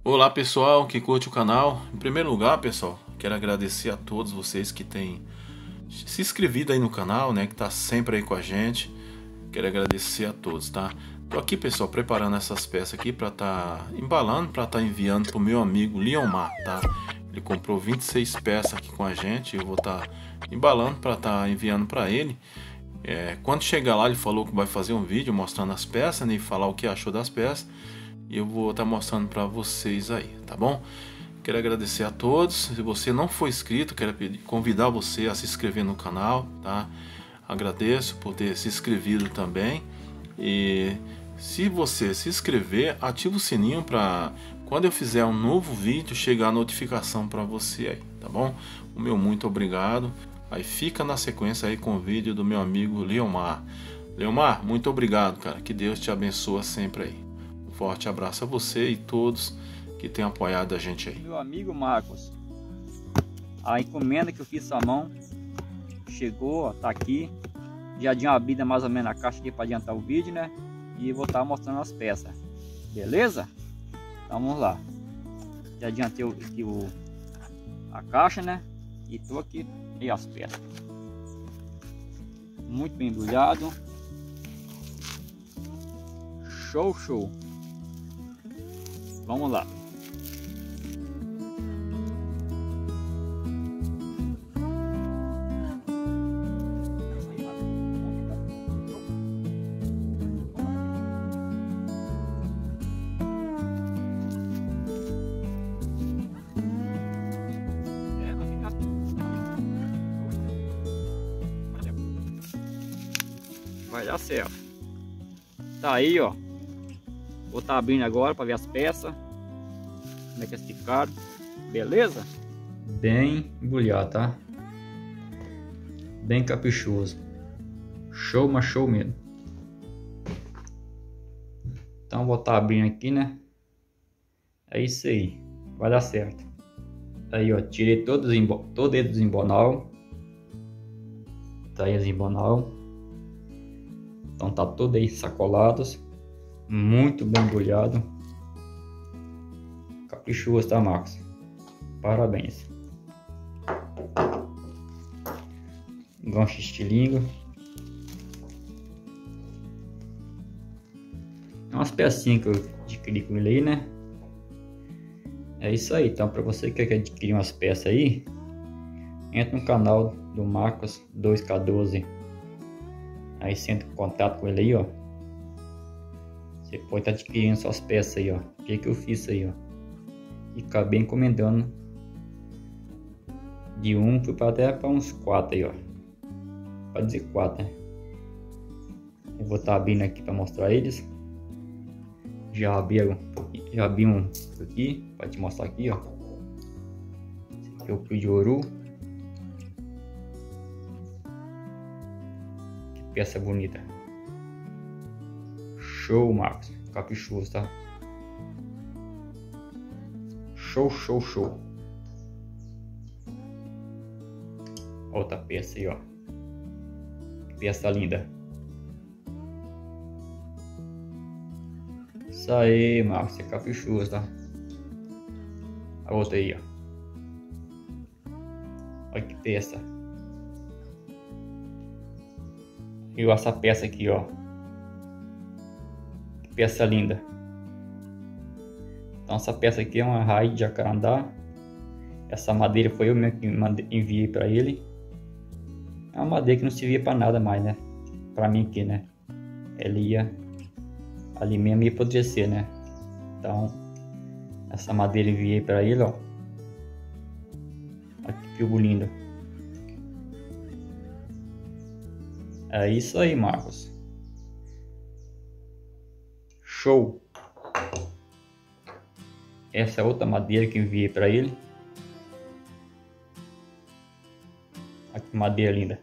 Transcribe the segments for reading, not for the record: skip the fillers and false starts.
Olá pessoal que curte o canal. Em primeiro lugar, pessoal, quero agradecer a todos vocês que têm se inscrevido aí no canal, né, que tá sempre aí com a gente. Quero agradecer a todos, tá? Tô aqui, pessoal, preparando essas peças aqui para tá embalando, para tá enviando pro meu amigo Leomar, tá? Ele comprou 26 peças aqui com a gente, eu vou estar embalando para tá enviando para ele. Quando chegar lá, ele falou que vai fazer um vídeo mostrando as peças, né, e falar o que achou das peças. E eu vou estar mostrando para vocês aí, tá bom? Quero agradecer a todos. Se você não for inscrito, quero convidar você a se inscrever no canal, tá? Agradeço por ter se inscrevido também. E se você se inscrever, ativa o sininho para quando eu fizer um novo vídeo chegar a notificação para você aí, tá bom? O meu muito obrigado. Aí fica na sequência aí com o vídeo do meu amigo Leomar. Leomar, muito obrigado, cara. Que Deus te abençoe sempre aí. Forte abraço a você e todos que têm apoiado a gente aí. Meu amigo Marcos, a encomenda que eu fiz à mão chegou, ó, tá aqui. Já dei uma abida mais ou menos na caixa aqui para adiantar o vídeo, né? E vou estar mostrando as peças, beleza? Então vamos lá. Já adiantei aqui a caixa, né? E tô aqui e as peças. Muito bem embrulhado. Show, show. Vamos lá. Vai dar certo. Tá aí, ó. Vou estar abrindo agora para ver as peças, como é que elas ficaram, beleza? Bem embrulhado, tá? Bem caprichoso. Show, mas show mesmo. Então vou estar abrindo aqui, né? É isso aí, vai dar certo. Aí, ó, tirei todo ele do embonal. Tá aí os embonal. Então tá todo aí sacolados. Muito bem embrulhado. Caprichoso, tá, Marcos? Parabéns. Gancho estilingue. Umas pecinhas que eu adquiri com ele aí, né? É isso aí. Então, para você que quer adquirir umas peças aí, entra no canal do Marcos 2K12. Aí você entra em contato com ele aí, ó. Você pode estar adquirindo suas peças aí, ó. O que eu fiz aí, ó. E acabei encomendando. De um, fui até para uns 4 aí, ó. Pode dizer 4, né? Eu vou estar abrindo aqui para mostrar eles. Já abri um aqui, para te mostrar aqui, ó. Esse aqui é o fio de ouro. Que peça bonita. Show, Marcos. Caprichoso, tá? Show, show, show. Outra peça aí, ó. Peça linda. Isso aí, Marcos. É caprichoso, tá? A outra aí, ó. Olha que peça. E essa peça aqui, ó. Peça linda. Então essa peça aqui é uma raiz de jacarandá. Essa madeira foi eu mesmo que enviei para ele. É uma madeira que não servia para nada mais, né? Para mim aqui, né? Ele ia ali mesmo, ia apodrecer, né? Então essa madeira enviei para ele, ó. Olha que fio lindo. É isso aí, Marcos. Show! Essa é outra madeira que enviei para ele. Olha que madeira linda.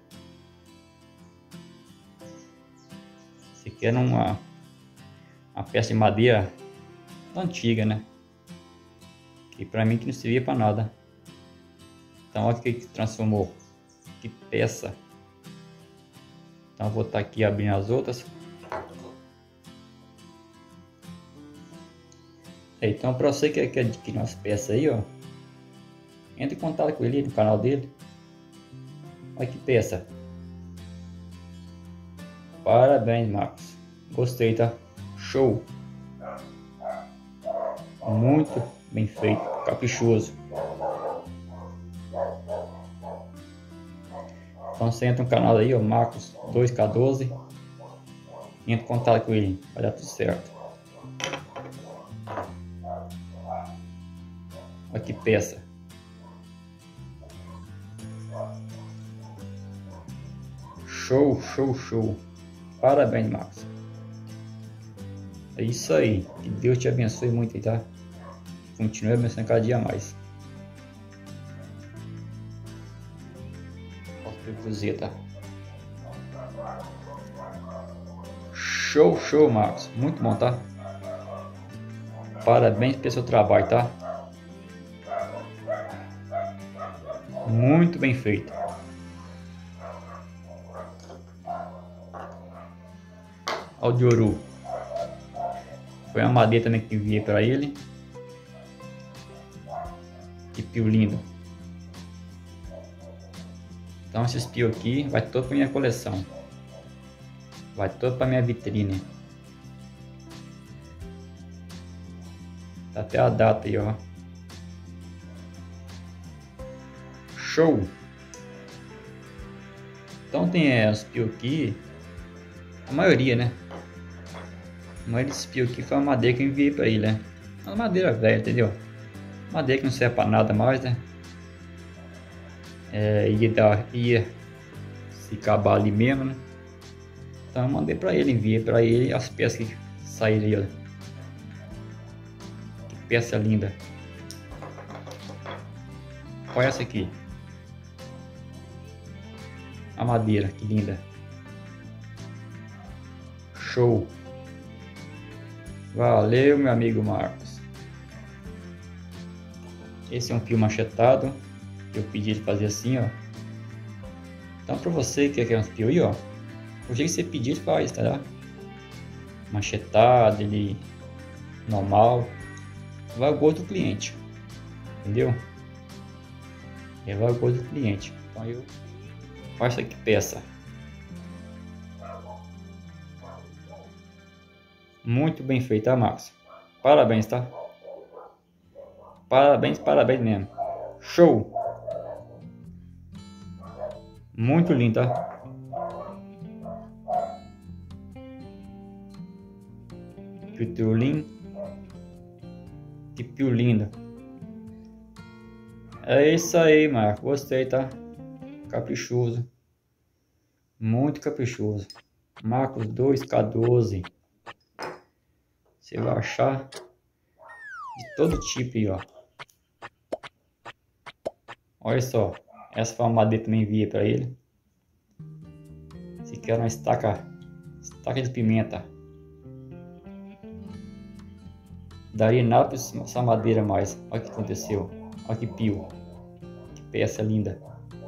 Esse aqui era uma peça de madeira antiga, né? Que para mim que não servia para nada. Então olha o que transformou. Que peça. Então vou estar aqui abrindo as outras. Então, para você que quer adquirir umas peças aí, ó, entre em contato com ele no canal dele. Olha que peça. Parabéns, Marcos. Gostei, tá? Show. Muito bem feito, caprichoso. Então você entra no canal aí, ó, Marcos 2K12. Entra em contato com ele, vai dar tudo certo. Olha que peça. Show, show, show. Parabéns, Marcos. É isso aí. Que Deus te abençoe muito aí, tá? Continue abençoando cada dia mais. Cruzeta. Show, show, Marcos. Muito bom, tá? Parabéns pelo seu trabalho, tá? Muito bem feito. Aldioru. Foi uma madeira também que enviei para ele. Que pio lindo. Então esses pios aqui vai todo para minha coleção. Vai todo para minha vitrine. Tá até a data aí, ó. Show! Então tem os pios aqui. A maioria, né? A maioria desses pios aqui foi uma madeira que eu enviei para ele, né? Uma madeira velha, entendeu? Madeira que não serve para nada mais, né? Ia se acabar ali mesmo, né? Então eu mandei para ele, enviei para ele as peças que saíram aí, ó. Que peça linda. Olha essa aqui. A madeira, que linda. Show. Valeu, meu amigo Marcos. Esse é um fio machetado. Eu pedi ele fazer assim, ó. Então para você que quer um fio aí, ó, o jeito que você pedir ele faz, tá? Machetado, ele normal, vai ao gosto do cliente, entendeu? Vai ao gosto do cliente. Então eu faço aqui peça. Muito bem feita, tá, Marcos? Parabéns, tá? Parabéns, parabéns mesmo. Show! Muito lindo, tá? Pitulim. Que pio lindo. É isso aí, Marcos. Gostei, tá? Caprichoso. Muito caprichoso. Marcos 2K12. Você vai achar de todo tipo aí, ó. Olha só. Essa foi uma madeira que também enviei para ele. Se quer uma estaca de pimenta. Daria nada para essa madeira mais. Olha o que aconteceu. Olha que pio. Que peça linda.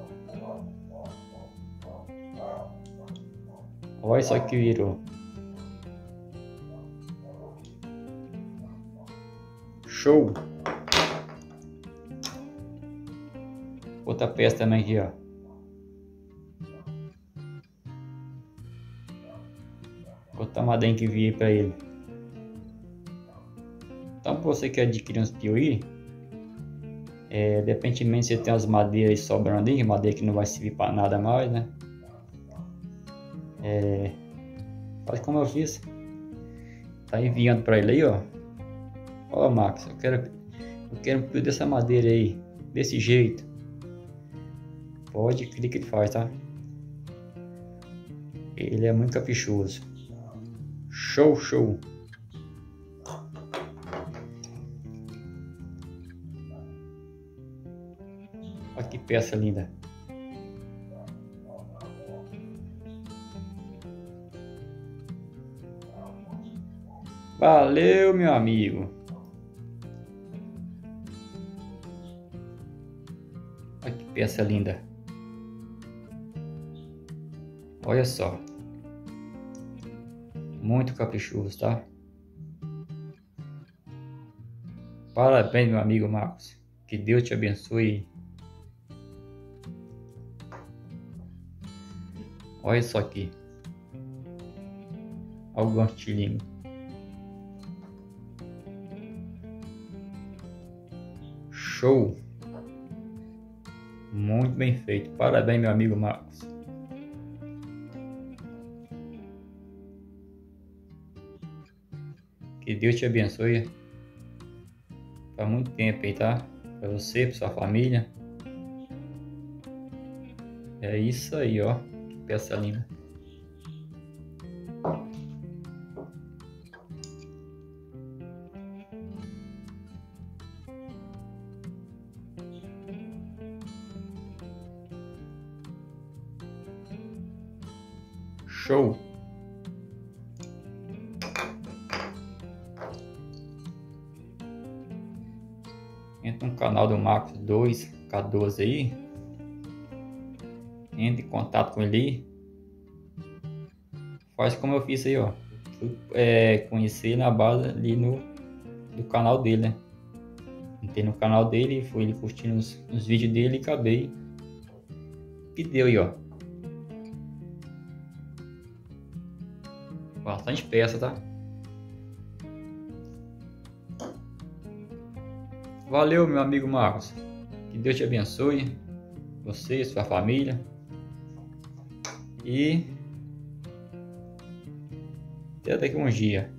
Olha só que virou. Show. Outra peça também aqui, ó. Outra madeira que enviei para ele. Então, para você que adquirir uns pios aí, dependentemente se tem as madeiras sobrando aí, madeira que não vai servir para nada mais, né? Faz como eu fiz. Tá enviando para ele aí, ó. Ó, Marcos, eu quero um pio dessa madeira aí, desse jeito. Pode crer que ele faz, tá? Ele é muito caprichoso. Show, show. Olha que peça linda. Valeu, meu amigo. Olha que peça linda. Olha só. Muito caprichoso, tá? Parabéns, meu amigo Marcos. Que Deus te abençoe. Olha isso aqui. Olha o gancho de língua. Show. Muito bem feito. Parabéns, meu amigo Marcos. Que Deus te abençoe para muito tempo aí, tá? Para você, para sua família. É isso aí, ó. Que peça linda. Show. Entra no canal do Marcos 2K12 aí. Entre em contato com ele. Faz como eu fiz aí, ó. Fui conhecer na base ali do canal dele, né? Entrei no canal dele, fui ele curtindo os vídeos dele e acabei. Que deu aí, ó. Bastante peça, tá? Valeu, meu amigo Marcos. Que Deus te abençoe. Você e sua família. E até daqui um dia.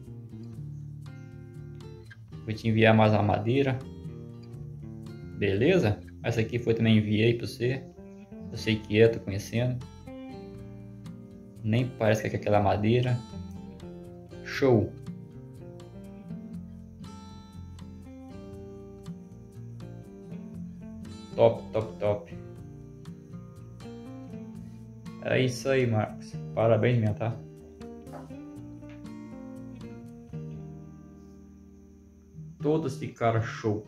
Vou te enviar mais uma madeira. Beleza? Essa aqui foi também enviei para você. Eu sei que tô conhecendo. Nem parece que é aquela madeira. Show! Top, top, top. É isso aí, Marcos. Parabéns mesmo, tá? Todos ficaram show.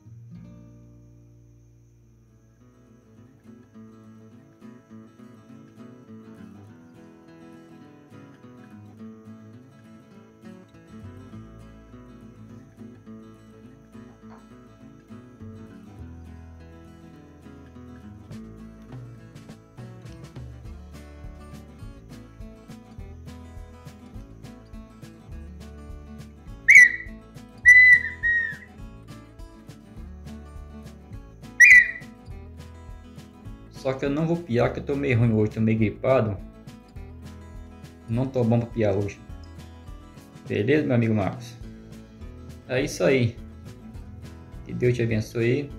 Só que eu não vou piar, que eu tô meio ruim hoje, tô meio gripado. Não tô bom pra piar hoje. Beleza, meu amigo Marcos? É isso aí. Que Deus te abençoe.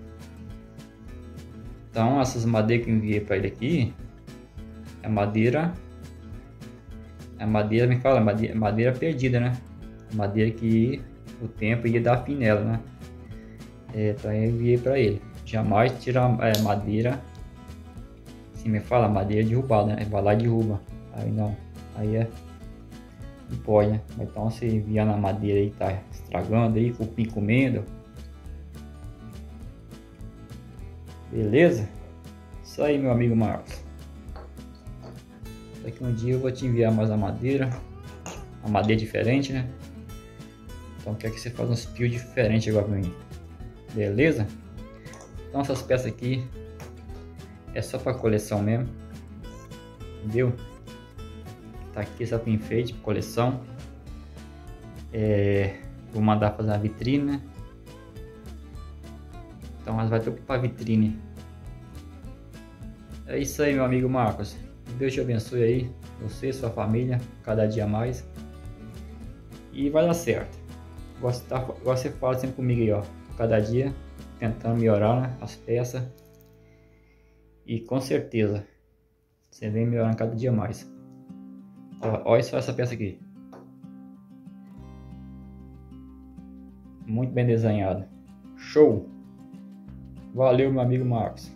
Então, essas madeiras que eu enviei pra ele aqui, é madeira, me fala, madeira perdida, né? Madeira que o tempo ia dar fim nela, né? Então eu enviei pra ele. Jamais tirar madeira, assim me fala, madeira derrubada, né? Vai lá e derruba. Aí não, aí não pode, né? Então você enviar na madeira aí, tá estragando aí, cupim comendo. Beleza? Isso aí, meu amigo Marcos. Daqui um dia eu vou te enviar mais a madeira. Uma madeira diferente, né? Então quer que você faça uns pios diferentes agora pra mim. Beleza? Então essas peças aqui é só para coleção mesmo. Entendeu? Tá aqui só para enfeite, para coleção. Vou mandar fazer uma vitrine, né? Então mas vai ter para vitrine. É isso aí, meu amigo Marcos. Deus te abençoe aí, você e sua família, cada dia mais. E vai dar certo. Você fala sempre comigo aí, ó. Cada dia tentando melhorar, né, as peças. E com certeza você vem melhorando cada dia mais. Olha só essa peça aqui. Muito bem desenhada. Show! Valeu, meu amigo Marcos.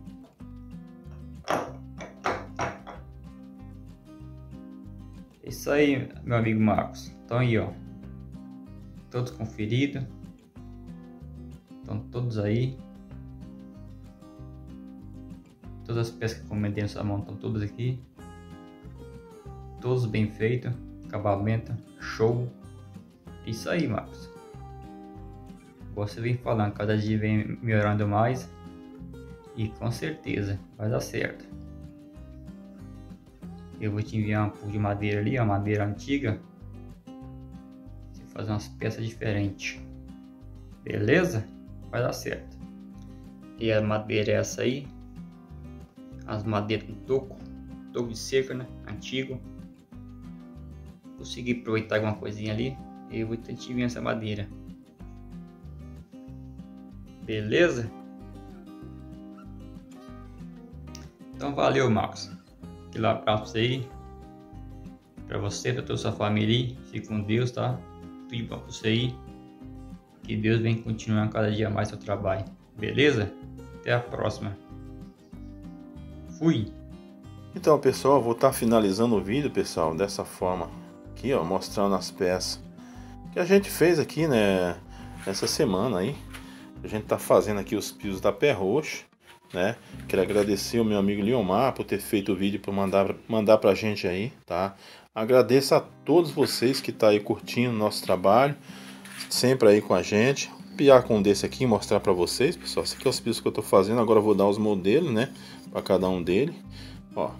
Isso aí, meu amigo Marcos. Então aí, ó. Todos conferidos. Estão todos aí. Todas as peças que eu comentei na sua mão estão todas aqui. Todos bem feitos. Acabamento show. Isso aí, Marcos. você vem falando, cada dia vem melhorando mais e com certeza vai dar certo. Eu vou te enviar um pouco de madeira ali, a madeira antiga, você fazer umas peças diferentes, beleza? Vai dar certo. E a madeira é essa aí, as madeiras com toco de cerca, né? Antigo. Consegui aproveitar alguma coisinha ali, eu vou te enviar essa madeira. Beleza? Então valeu, Marcos. Aquele abraço pra você aí. Pra você, pra toda a sua família aí. Fique com Deus, tá? Tudo bom pra você aí. Que Deus venha continuar cada dia mais seu trabalho. Beleza? Até a próxima. Fui! Então, pessoal, vou estar finalizando o vídeo, pessoal, dessa forma aqui, ó, mostrando as peças que a gente fez aqui, né, essa semana aí. A gente tá fazendo aqui os pisos da Pé Roxo, né? Quero agradecer o meu amigo Leomar por ter feito o vídeo, por mandar pra gente aí, tá? Agradeço a todos vocês que tá aí curtindo o nosso trabalho, sempre aí com a gente. Vou piar com um desse aqui e mostrar pra vocês, pessoal. Esse aqui é os pisos que eu tô fazendo. Agora eu vou dar os modelos, né, pra cada um dele, ó.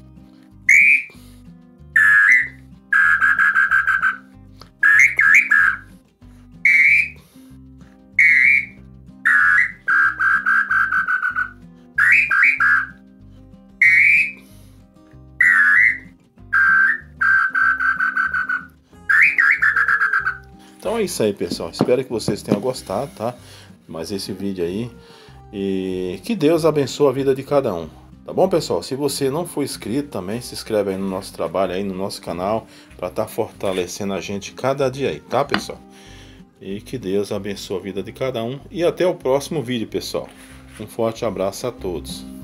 Então é isso aí, pessoal. Espero que vocês tenham gostado, tá? Mas esse vídeo aí. E que Deus abençoe a vida de cada um. Tá bom, pessoal? Se você não for inscrito também, se inscreve aí no nosso trabalho, aí no nosso canal, para estar fortalecendo a gente cada dia aí, tá, pessoal? E que Deus abençoe a vida de cada um. E até o próximo vídeo, pessoal. Um forte abraço a todos.